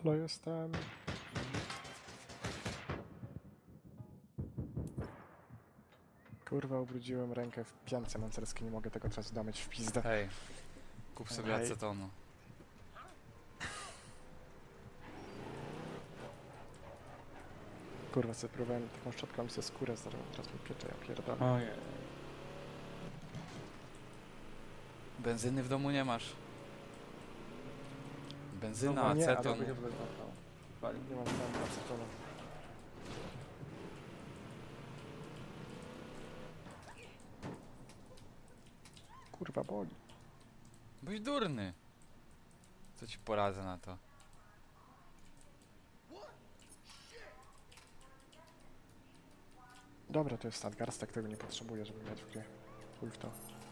Halo, jestem. Kurwa, ubrudziłem rękę w piance mocarskiej, nie mogę tego teraz damać w pizdę. Hej, kup sobie Hej. acetonu. Kurwa, sobie próbowałem taką szczotką i sobie skórę zdarłem, teraz mi piecze, ja pierdolę. Ojej. Benzyny w domu nie masz. Benzyna, No, nie, ale aceton. Nie mam tam acetonu. Kurwa, boli. Byś durny. Co ci poradzę na to? Dobra, to jest nadgarstek, tego nie potrzebuję, żeby mieć w grze. Chuj w to.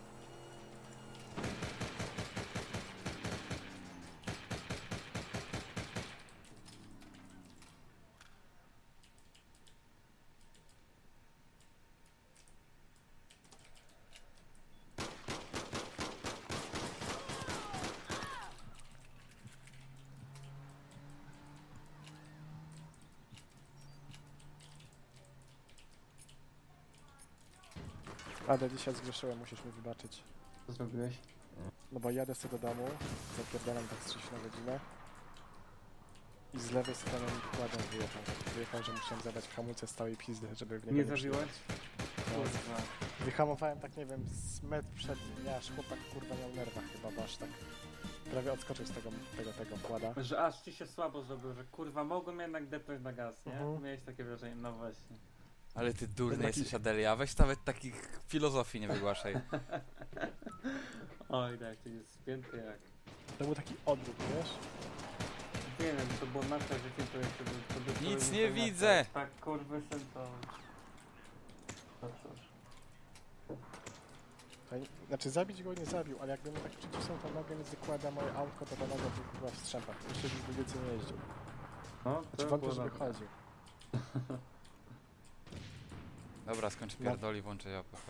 Ade, dzisiaj zgrzeszyłem, musisz mi wybaczyć. Co zrobiłeś? No bo jadę sobie do domu, zapierdalam tak z 3 na godzinę i z lewej strony mi kładą wyjechał. Wyjechał, że musiałem zabrać hamulce z całej pizdy, żeby w niego Nie nie zabiłeś? No, Kurwa. wyhamowałem tak, nie wiem, z metr przed nim, aż chłopak kurwa miał nerwach chyba, bo aż tak prawie odskoczył z tego kłada. Że aż ci się słabo zrobił, że kurwa mogłem jednak depnąć na gaz, nie? Mhm. Miałeś takie wrażenie, no właśnie. Ale ty durny Taki- jesteś, Adelia. Weź nawet takich filozofii nie wygłaszaj. Oj, tak, to jest spięty jak... To był taki odruch, wiesz? Nie wiem, to było nasze życie, to by... Nic nie widzę! Tak, kurwy syn to... No cóż. Znaczy zabić go nie zabił, ale jakby mu tak przycisnął tą nogę między kłada moje autko, to ta noga by była w strzępach. Myślę, że by więcej nie jeździł. No, Znaczy to wątpię, było żeby dobre. chodził. Dobra, skończę pierdoli, włączę JPP.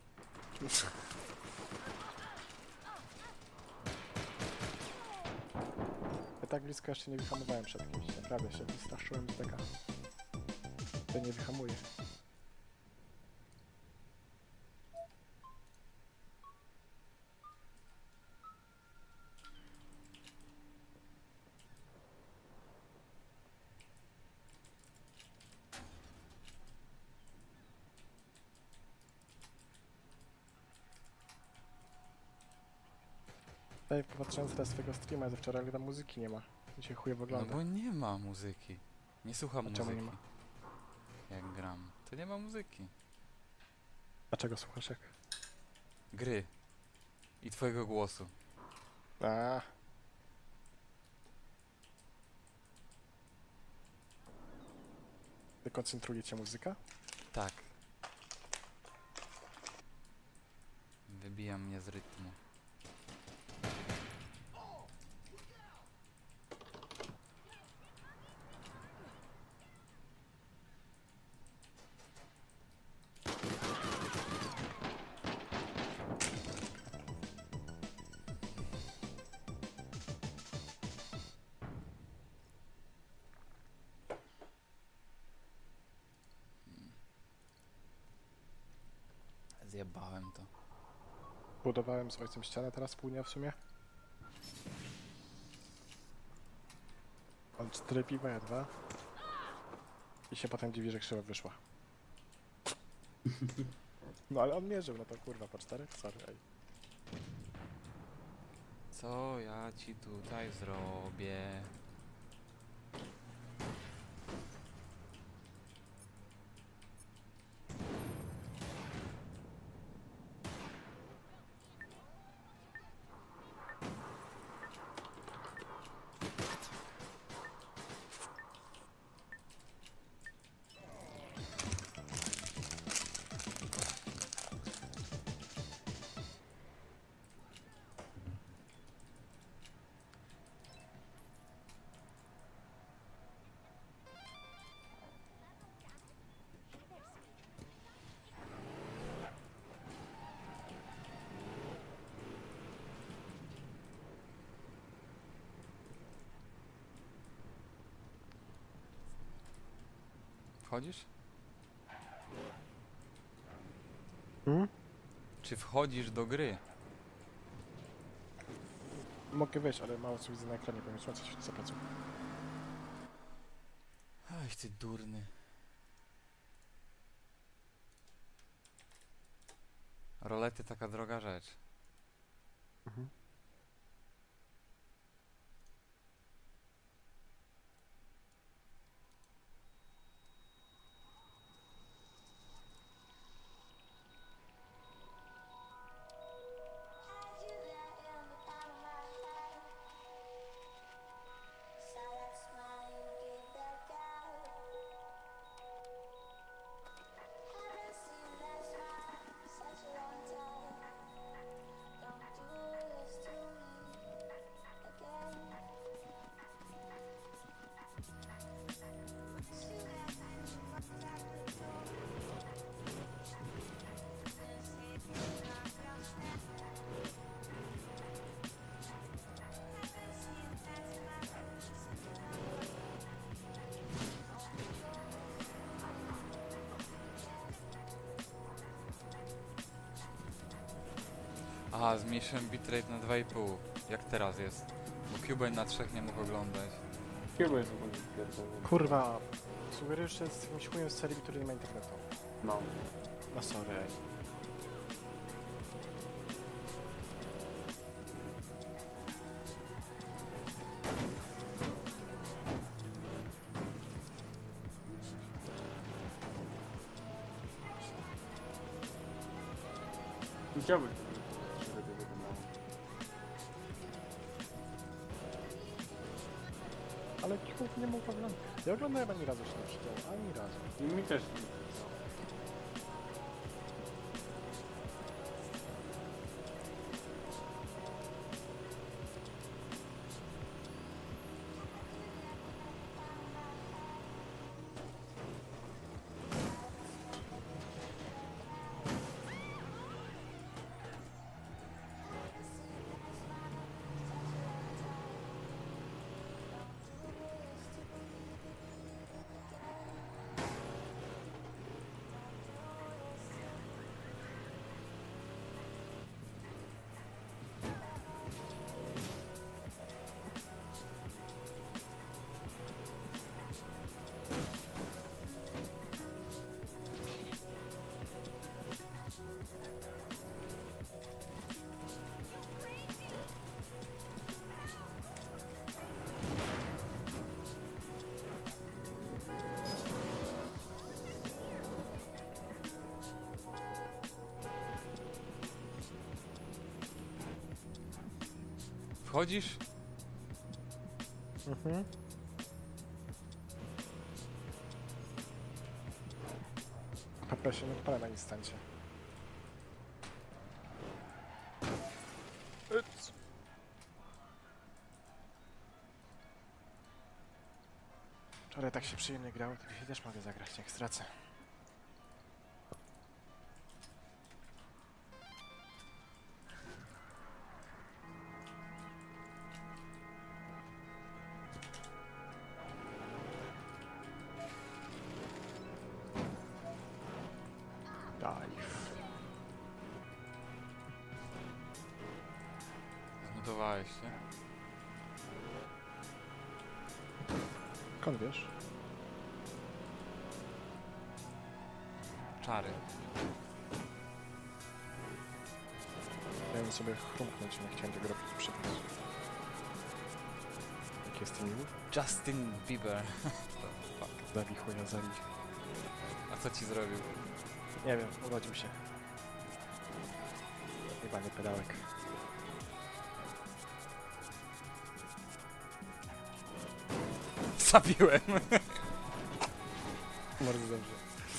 Ja tak blisko jeszcze nie wyhamowałem przed kimś, naprawdę się wystraszyłem z taka. To nie wyhamuje. Ej, patrząc teraz swojego streama ze wczoraj, ale tam muzyki nie ma. Dzisiaj chuj No wygląda. bo nie ma muzyki. Nie słucham A czemu nie muzyki. Jak gram, to nie ma muzyki. A czego słuchasz jak? Gry. I twojego głosu. A. Dekoncentruje cię muzyka? Tak. Wybija mnie z rytmu. Zjebałem to. Budowałem z ojcem ścianę teraz wspólnie w sumie. On 4 piwa, ja 2. I się potem dziwi, że krzywo wyszła. No ale on mierzył, no to kurwa po 4? Sorry, ej. Co ja ci tutaj zrobię? Wchodzisz? Hmm? Czy wchodzisz do gry? Mogę wejść, ale mało co widzę na ekranie, bo mi słońce świeci za pleców. Oj, ty durny. Rolety taka droga rzecz. Mhm. Aha, zmniejszyłem bitrate na 2,5. Jak teraz jest. Bo Cubase na 3 nie mógł oglądać. Chyba jest ogólnie pierdolony. Kurwa, sugerujesz, że jest jakimś chujem z serii, który nie ma internetu. No. No sorry, ej. Chciałbyś, żeby to wyglądało. Ale Kichów nie mógł oglądać. Ja oglądałem ani razu się nie przyjął, ani razu. I mi też nie. Wchodzisz? Mhm. HP się nie odpala na instancie. Ups. Wczoraj tak się przyjemnie grało, to dzisiaj też mogę zagrać, jak stracę. Zmutowałeś się? Skąd wiesz? Czary. Miałem sobie chrumknąć, nie chciałem tego robić przed nas. Jaki jest ten miły? Justin Bieber. Zabi chuja, zabi. A co ci zrobił? Nie wiem, urodził się. Jebany pedałek. Zabiłem. Bardzo dobrze.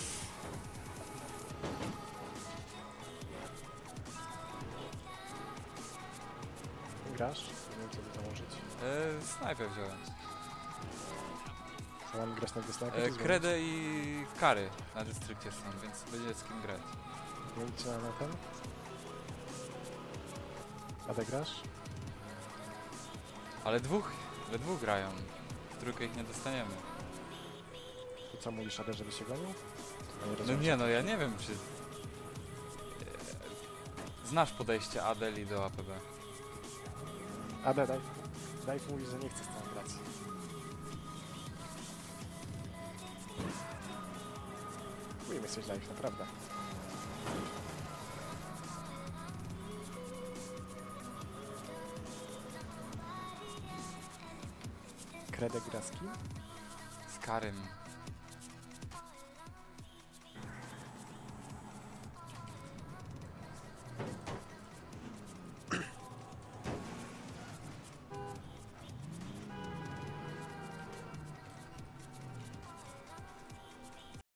Grasz? Nie wiem, co by założyć. Snajpę wziąłem. Co mam grać na dystępie? Kredę i kary na dystrykcie są, więc będzie z kim grać. Nie idźcie na ten? Odegrasz? Ale we dwóch grają. W trójkę ich nie dostaniemy. Co mówisz, Ade, żeby się gonił? No rozumiem, nie, no ja nie wiem, czy... Znasz podejście Adeli do APB. Ade, daj mówić, że nie chce z tą grać. Ujmy coś dla nich, naprawdę. Kredek gra z kim? Z Karym.